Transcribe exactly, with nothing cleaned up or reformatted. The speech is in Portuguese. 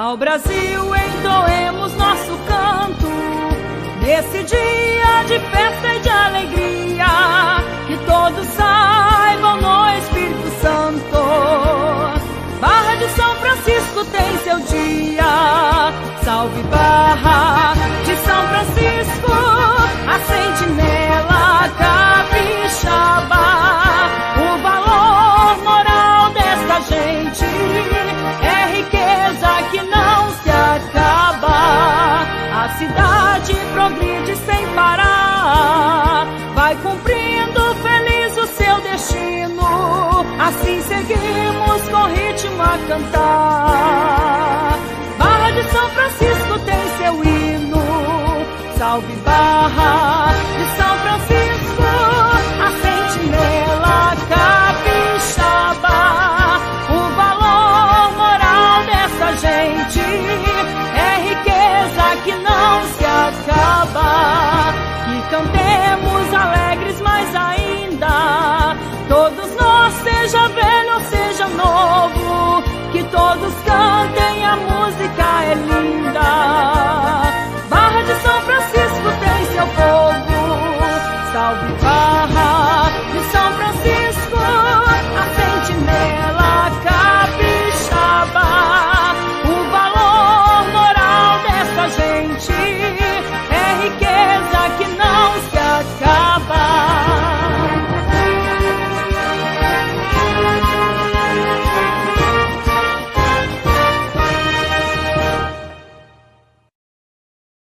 Ao Brasil entoemos nosso canto, nesse dia de festa e de alegria, que todos saibam no Espírito Santo. Barra de São Francisco tem seu dia, salve Barra de São Francisco, a sentinela capixaba. O valor moral desta gente é riqueza que não se acaba. A cidade progride sem parar, vai cumprindo feliz o seu destino. Assim seguimos com ritmo a cantar. Barra de São Francisco tem seu hino, salve Barra